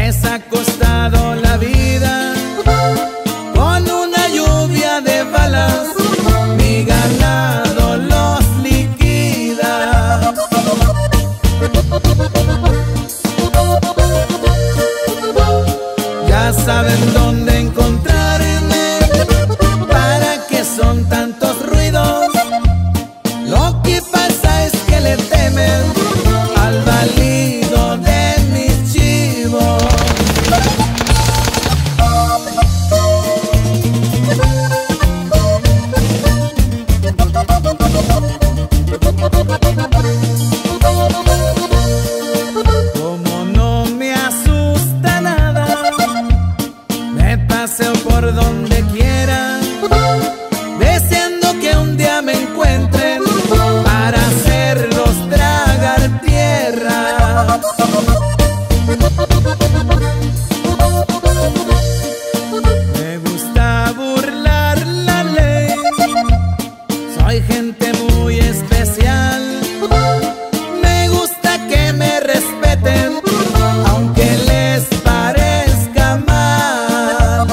les ha costado la vida con una lluvia de balas. Mi ganado los liquida. Ya saben dónde encontrarme. ¿Para qué son tantos ruidos? Lo que pasa es que le temen al balido de mis chivos. Como no me asusta nada, me paseo por donde quiera, deseando que un día me encuentren para hacerlos tragar tierra. Me gusta burlar la ley, soy gente muy especial. Me gusta que me respeten, aunque les parezca mal.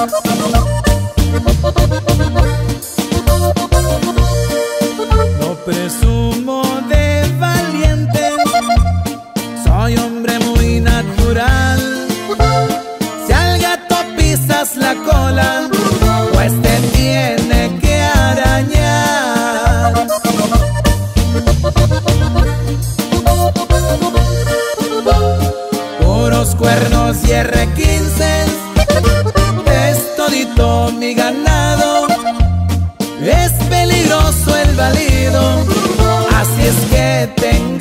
No presumo de valiente, soy hombre muy natural. Si al gato pisas la cola, pues te tiene que arañar. Puros cuernos y R15, es todito mi ganado. Es peligroso el balido, así es que tengo